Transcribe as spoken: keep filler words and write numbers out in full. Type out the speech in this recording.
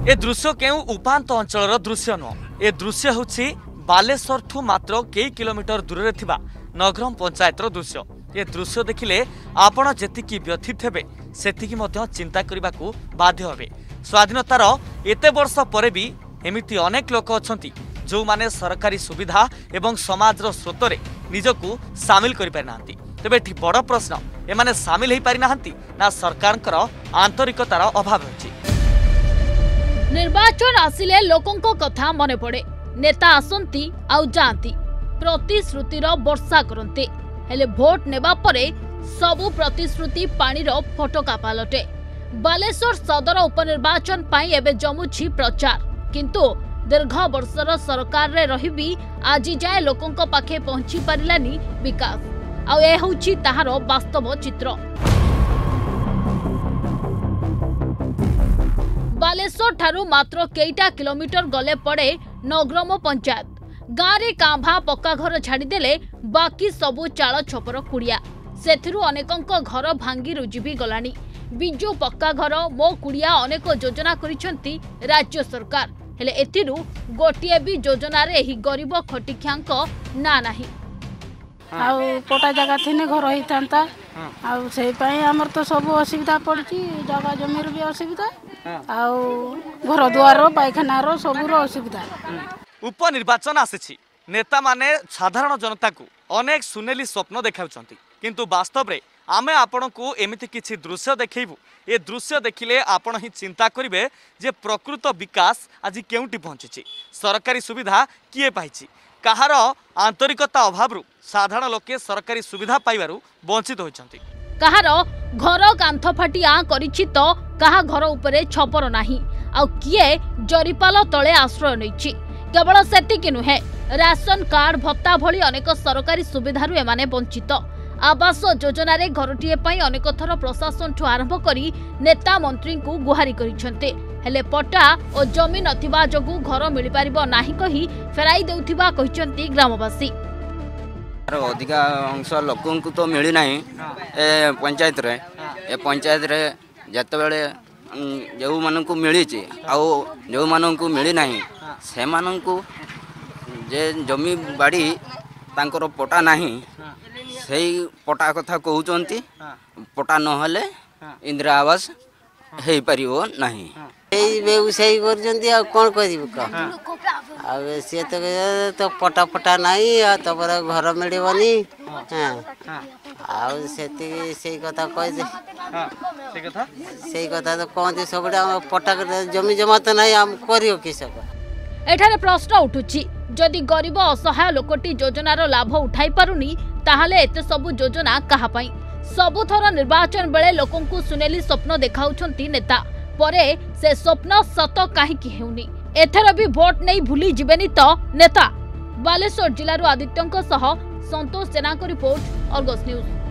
ए दृश्य केउ उपांत अंचल दृश्य नुह ए दृश्य होछि बालेश्वर ठू मात्र कई किलोमीटर दूर रे थिबा नगरम पंचायत दृश्य। ए दृश्य देखिले आपण जेतिकी व्यथित हेबे सेतिकी मध्य चिंता करबाकू बाध्य हेबे। स्वाधीनतार एते वर्ष परे भी एमिति अनेक लोक अछंती जो माने सरकारी सुविधा एवं समाजर स्रोतरे निजकू सामिल करि पारि नांती। तेबे एठी बड़ प्रश्न एमाने सामिल हेई पारि नांती ना सरकारकर आंतरिकतार अभाव होछि। निर्वाचन आसिले लोकंको कथा मने पड़े। नेता आसंती आउ जांती प्रतिश्रुतिर वर्षा करते हेले भोट नेबा परे सबु प्रतिश्रुति पानीर फटका पालटे। बालेश्वर सदर उपनिर्वाचन पाई एबे जमुछि प्रचार किंतु दीर्घ वर्षर सरकार रे रही भी आज जाए लोकंको पाखे पहुंची पारिलानी विकास आउ ए होछि ताहार वास्तव चित्र। बालेश्वर ठारू मात्र केईटा किलोमीटर गले पड़े नगरम पंचायत। गाँव रे कांभा पक्का घर छाड़ीदेले बाकी सबु चाल छपर कुड़िया सेथिरु अनेकंक घर भांगी रुजिबी गलानी। बिजु पक्का घर मो कुड़िया अनेक योजना करिसंती राज्य सरकार हेले एथिरु गोटिए भी योजना रे ही गरीब खटिखियांक ना नाही। आउ कोटा जगह थिने घर होइतांता आउ सेहि पई हमर तो सब असुविधा पड़ची जगह जमीर भी असुविधा आउ घर दुआर पायखाना रो सब रो असुविधा। उपनिर्वाचन आसी नेता माने साधारण जनता को अनेक सुनेली स्वप्न देखाउछंती किंतु वास्तव रे आमे आपण को एमिति किछि दृश्य देखैबु। ए दृश्य देखिले आपण ही चिंता करिवे जे प्रकृत विकास आज केउटी पहुंची सरकारी सुविधा किए पाइछि कहार आंतरिकता अभाव साधारण लोके सरकारी सुविधा पाइबारु वंचित होइछंती। कहार घर कांथ फाटी आ करिछि तो कहा घर उपरे छपर नाही आ किए जरीपाल तळे आश्रय नैछि। केवल सेतिकी नुहे राशन कार्ड भत्ता भली अनेक सरकारी सुविधारु एमाने वंचित। आवास योजना रे घरटीए पई अनेक थर प्रशासन ठु आरंभ करी नेता मंत्री को गुहारी करिसंते हेले पट्टा और जमी नथिबा जगु घर मिलि पारिबो नाही कही फेराई देउथिबा कहिसंती ग्रामवासी। अधिका अंश लोकों को तो मिली नहीं ए पंचायत रे ए पंचायत रे जते बेले जो मानन को मिली छि आउ जो मानन को मिली नहीं से मानन को जे जमी बाड़ी तांकर पटा नहीं सेही पटा कथा कहउचंती पटा न हले इंदिरा आवास हेई परिबो नहीं एई बेउसाई करजंती आ कोन करिबो का आ से तो तो पटा पटा नहीं आ तो पर घर मिलबनी हां आ सेती सेही कथा कह दे हां से कथा सेही कथा तो कोन दे सबडा पटा जमी जमा तो नहीं हम करियो कि सब। एठारे प्रश्न उठुछि जदि गरीब असहाय लोकटी योजनार लाभ उठाई पारुनी ताहले एते सबु योजना कहा पाई। सबुथर निर्वाचन बेले लोकंकु सुनेली स्वप्न देखाउछंती नेता परे से स्वप्न सत काहीकि हेउनी। एथर भी भोट नहीं भूली जिबेनी तो नेता। बालेश्वर जिल्लारू आदित्यंक सह संतोष जेना को रिपोर्ट अर्गस न्यूज।